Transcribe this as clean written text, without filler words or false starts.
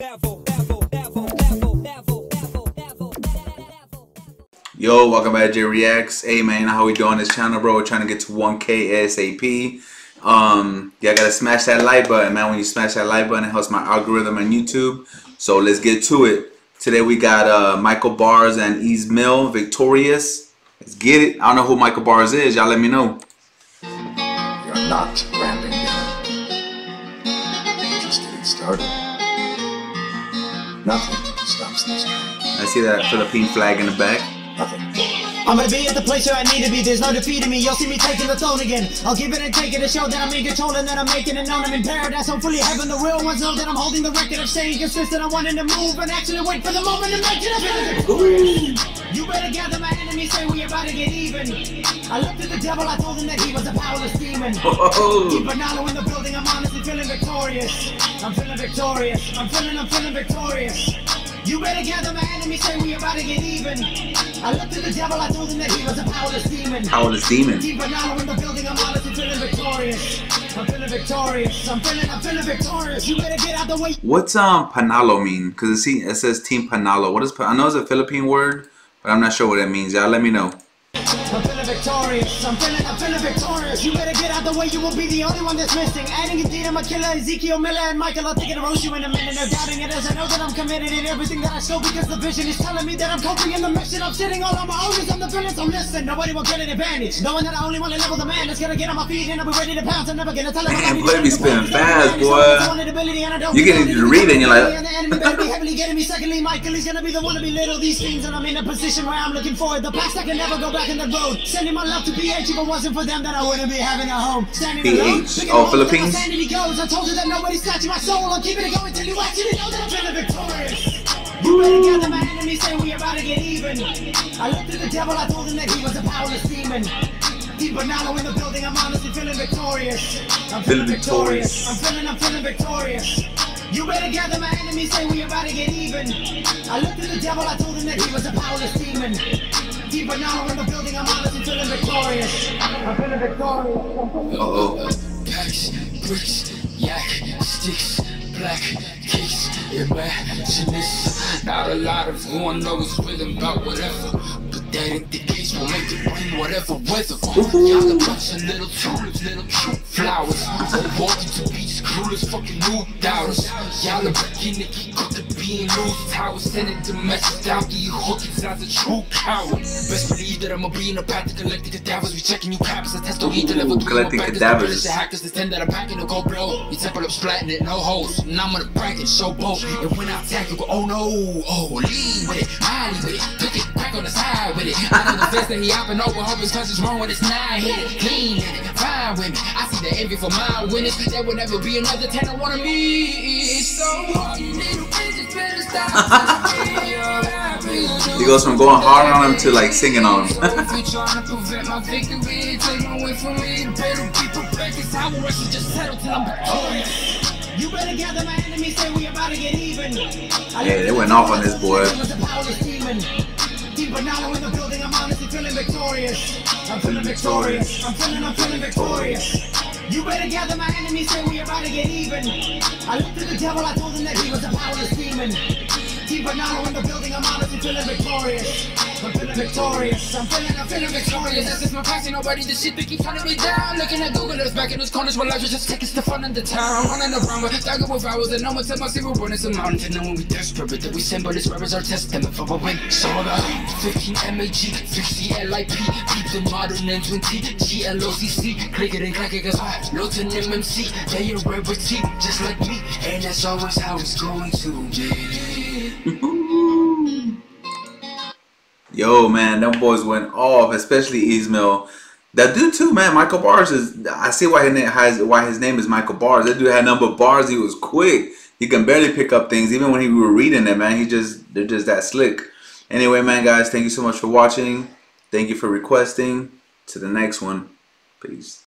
Yo, welcome back to J Reacts. Hey man, how we doing on this channel, bro? We're trying to get to 1K ASAP. Yeah, gotta smash that like button, man. When you smash that like button, it helps my algorithm on YouTube. So let's get to it. Today we got Michael Bars and Ease Mill, Victorious. Let's get it. I don't know who Michael Bars is. Y'all let me know. You're not ramping down. You're just getting started. Nothing stops this train. I see that Philippine flag in the back. Nothing. I'm gonna be at the place where I need to be. There's no defeating me. You'll see me taking the throne again. I'll give it and take it to show that I'm in control and that I'm making it known. I'm in paradise, hopefully heaven. The real ones know that I'm holding the record of staying consistent. I'm wanting to move and actually wait for the moment to make it happen. You better gather my enemies, say we about to get even. I looked at the devil, I told him that he was a powerless demon. Keep an eye in the building, I'm honestly feeling victorious. I'm feeling victorious. I'm feeling victorious. You better gather my enemies, say we about to get even. I looked at the devil, I told him that he was a powerless demon. Powerless demon. Keep an eye in the building, I'm honestly feeling victorious. I'm feeling victorious. I'm feeling victorious. You better get out the way. What's Panalo mean? Because it says Team Panalo. What is I know it's a Philippine word, but I'm not sure what it means. Y'all let me know. I'm feeling victorious. I'm feeling victorious. You better get out the way. You will be the only one that's missing. Adding indeed, I'm a killer. Ezekiel Miller and Michael, I'll take it to roast you in a minute. They're doubting it as I know that I'm committed in everything that I show, because the vision is telling me that I'm coping in the mission. I'm sitting all on my own, I'm the villain, so listen. Nobody will get an advantage. Knowing that I only want to level the man that's gonna get on my feet and I'll be ready to pounce. I'm never gonna tell him. Man, boy, be spinning fast, boy. You get into the read and you're like. The enemy better be heavily getting me. Secondly, Michael, he's gonna be the one to belittle these things, and I'm in a position where I'm looking forward. The past I can never go back in the road. Sending my love to PH. If it wasn't for them, then I wouldn't be having a home. Standing alone, oh, Philippines. Goes. I told you that nobody's touching my soul. I'm keeping it going till you actually know that I'm feeling victorious. You better gather my enemies, say we about to get even. I looked at the devil, I told him that he was a powerless demon. Deep Banalo in the building, I'm honestly feeling victorious. I'm feeling victorious. I'm feeling victorious. You better gather my enemies, say we about to get even. I looked at the devil, I told him that he was a powerless demon. Deep Banalo in the building, I'm honestly feeling victorious. I'm feeling victorious. Packs, bricks, yak, sticks, black kicks. Imagine this. Not a lot of who I know is willing about whatever, but that ain't the case. We'll make it rain whatever weather. Y'all a bunch of little tulips, little cute flowers. Walking to beach, clueless, fucking new doubters. Y'all are breaking it, keep cooking, being loose towers. Sending the message down to you, hooking sounds a true coward. Best believe that I'ma be in a path to collect the cadavers. We checking you caps, I test don't eat the level 3. Collecting cadavers. The hackers, the 10 that I'm packing to go blow. You temple up splatting it, no holes. And I'm gonna bracket, show both. And when I attack, you go, oh no, oh, lean with it, highly with it, pick it, crack on the side with it. I know the fence that he hopping over, hope his cousin's wrong with his 9 hit it, clean hit it, fine with me. I see the envy for my winners. There will never be another 10 I wanna meet. So you little bitches better stop. He goes from going hard on him to like singing on him. If you're trying to prevent my victory, take away from me, better be prepared, cause I will rush and just settle till I'm victorious. You better gather my enemies, say we about to get even. Yeah, they went off on this boy. Deep Banalo in the building, I'm honestly feeling victorious. I'm feeling victorious. I'm feeling victorious. You better gather my enemies, say we about to get even. I looked at the devil, I told him that he was a powerless demon. Deep Banalo in the building, I'm honestly feeling victorious. I'm feeling victorious. I'm feeling victorious. This is my passion, nobody the shit that keeps hunting me down. Looking at Google, it's back in those corners where life is just taking the fun in the town. Running around with dagger with hours and no one said my secret when it's a mountain. And when we desperate, but that we send, but this rap is our testament for a win. So about 15 MAG, 50 LIP, peeps in modern and 20 GLOCC. Click it and clack it, cause Lawton MMC, they are rarity, just like me. And that's always how it's going to be. Yo, man, them boys went off, especially Ease Mill. That dude too, man. Michael Bars is. I see why his name is Michael Bars. That dude had a number of bars. He was quick. He can barely pick up things, even when we were reading it, man. They're just that slick. Anyway, man, guys, thank you so much for watching. Thank you for requesting. To the next one. Peace.